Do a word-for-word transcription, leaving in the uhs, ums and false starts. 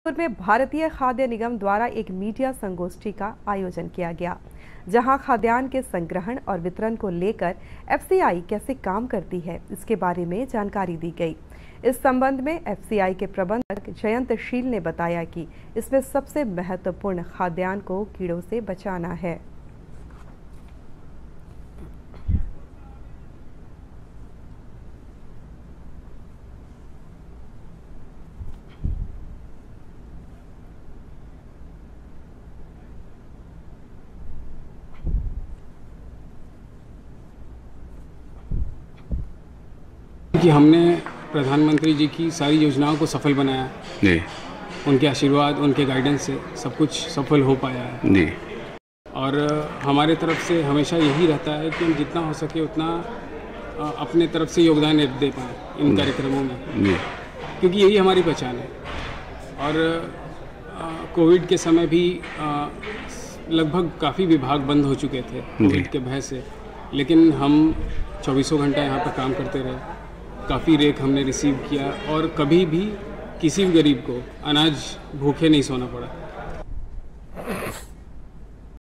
में भारतीय खाद्य निगम द्वारा एक मीडिया संगोष्ठी का आयोजन किया गया, जहां खाद्यान्न के संग्रहण और वितरण को लेकर एफसीआई कैसे काम करती है इसके बारे में जानकारी दी गई। इस संबंध में एफसीआई के प्रबंधक जयंतशील ने बताया कि इसमें सबसे महत्वपूर्ण खाद्यान्न को कीड़ों से बचाना है। कि हमने प्रधानमंत्री जी की सारी योजनाओं को सफल बनाया जी। उनके आशीर्वाद, उनके गाइडेंस से सब कुछ सफल हो पाया है जी। और हमारे तरफ से हमेशा यही रहता है कि हम जितना हो सके उतना अपने तरफ से योगदान दे पाएँ इन कार्यक्रमों में जी। क्योंकि यही हमारी पहचान है। और कोविड के समय भी लगभग काफ़ी विभाग बंद हो चुके थे कोविड के भय से, लेकिन हम चौबीसों घंटा यहाँ पर काम करते रहे। काफ़ी रेक हमने रिसीव किया और कभी भी किसी भी गरीब को अनाज भूखे नहीं सोना पड़ा।